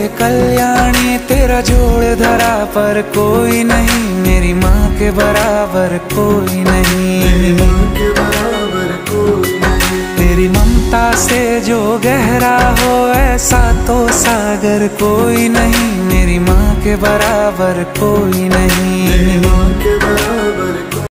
कल्याणी तेरा जोड़ धरा पर कोई नहीं, मेरी माँ के बराबर कोई नहीं। तेरी ममता से जो गहरा हो ऐसा तो सागर कोई नहीं, मेरी माँ के बराबर कोई नहीं।